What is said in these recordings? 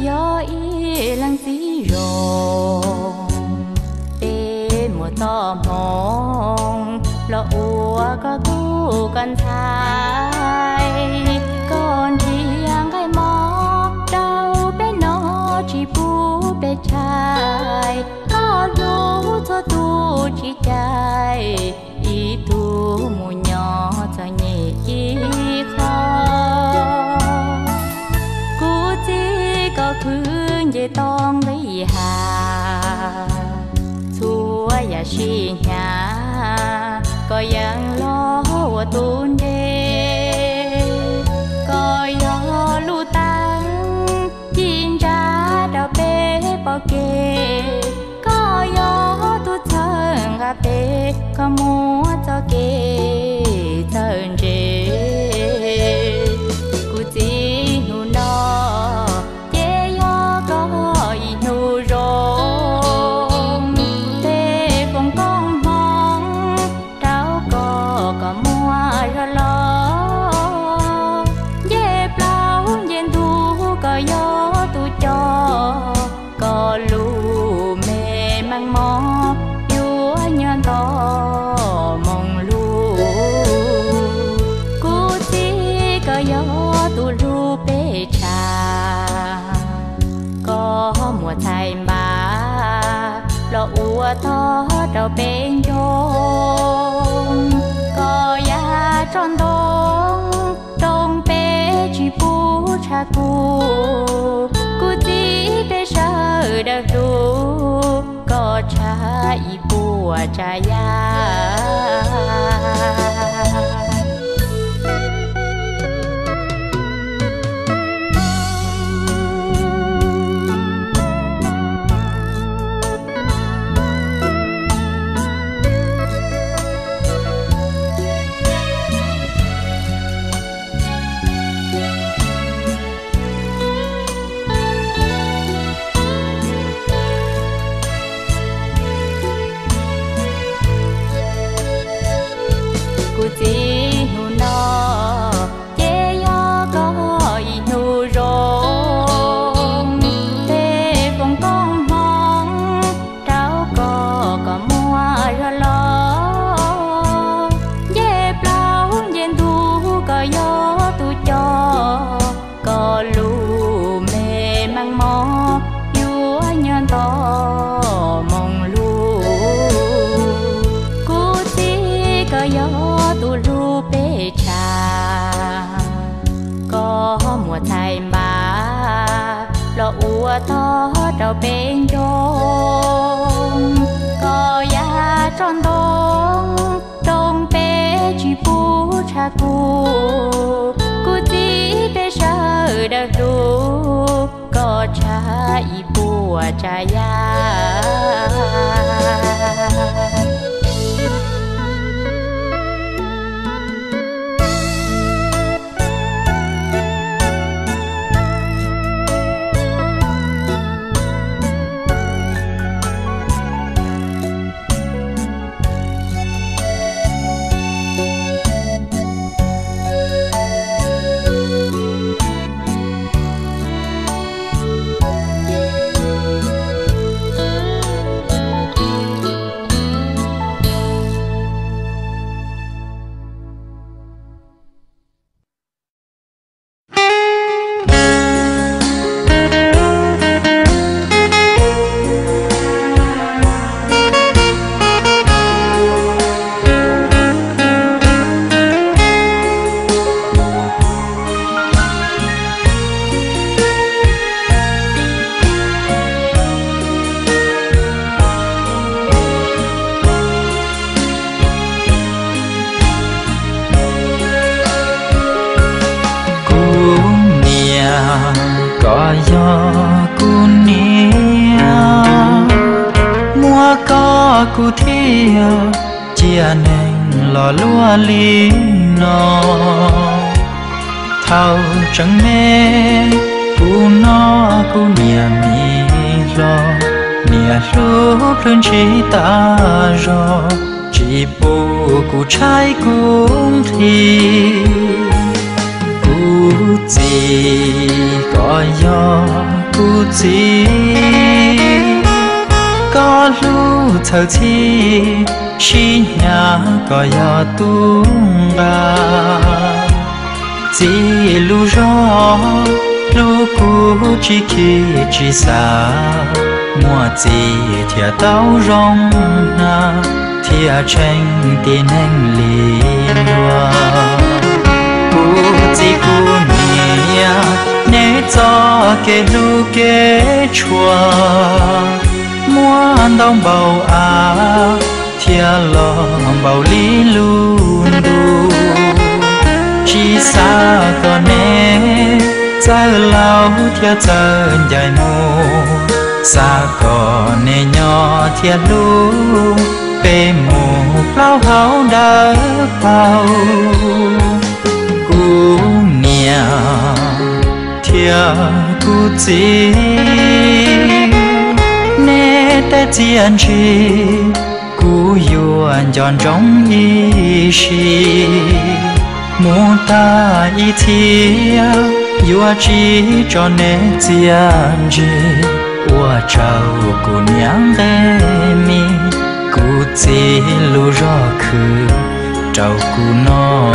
gió y lăng tí rồng tê mùa to mong lo ua có tu cần thay con thiang cái mò đâu bé nó chỉ bu bé trai có lú cho tu chỉ trai ý tu mù nhỏ cho nhẹ ý khó cú chỉ có khứ về tông lấy hà thua ya chi nhà có yang lo wa tun đê có yo lu tăng chín ra đào bê bao kê có yo tu thân gặp bê có mua cho kê thân rê cụ chỉ nu no chế yo có nu rong tê phong con mong trao có mua ra lo dép lau dên thu có yo tu cho có lu mê mang mò chúa nhân to mong lu cú chỉ có yo tu lu bê trà có mùa thay bà lo ua to đầu bên dông có ya tròn đông bê chỉ bu cha cu chỉ bê sợ đặc ru có cha y bùa cha ya chỉ nu no chế yo có nu rong tê phong con mong trao có mua ra lo dép lau dên thu có yo tu cho có lu mê mang mò chúa nhân to mong lu cú chỉ có yo tu lu bê trà có mùa thay bà lo ua to đầu bên dông có ya tròn đông bê chỉ bu cha cu chỉ bê sợ đặc ru có cha y bùa cha ya có gió cu nia mua có cu thia chia neng lò lúa li no thâu trắng mê cu no cu nia mi lo nia lúc lên chỉ ta rồi chỉ bu cu trái cũng thì gì có gió cụ gì có lu thở chi xin nhà có ya tung ba chỉ lu gió lu cụ chỉ khi chỉ xa mua gì thì tao rong na thì tranh tiền anh lì loa cụ chỉ cụ nia nè cho cái lu cái chua mua đông bầu à thì lòng bầu lý luôn đủ chỉ xa còn nè giờ lâu theo giờ dài mù xa còn nè nhỏ theo lu bề mù lao háo đỡ bao cú nia theo cú chỉ nè ta chỉ anh chi cú yêu anh chọn trong ý chí muốn ta ý thiê yêu chỉ cho nên chỉ anh chi qua trâu cú nhang ghé mi cú chỉ lu rõ khứ trâu cú nó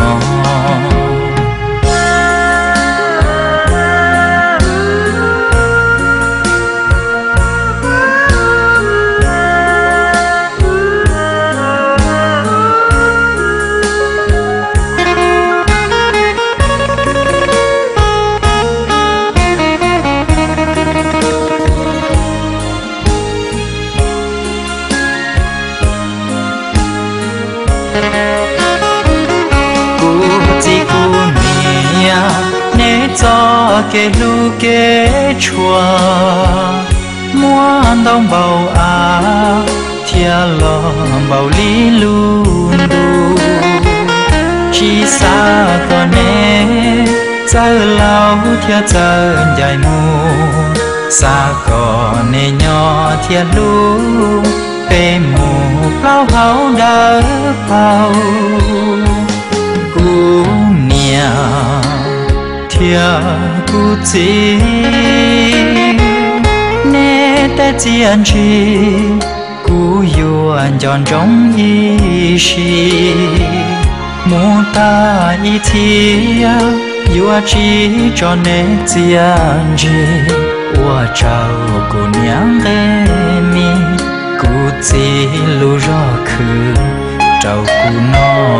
cho cái lu cái chua mua đông bầu à thia lòng bầu lý luôn đủ chỉ xa còn nè giờ lâu thia giờ dài mù xa còn nè nhỏ thia lu bề mù lao háo đỡ bao cú nia thia cú chỉ nè ta chỉ anh chi cú yêu anh chọn trong ý chí muốn ta ý thiê yêu chỉ cho nên chỉ anh chi qua trâu cú nhang ghé mi cú chỉ lu rõ khứ trâu cú nó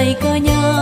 có nhớ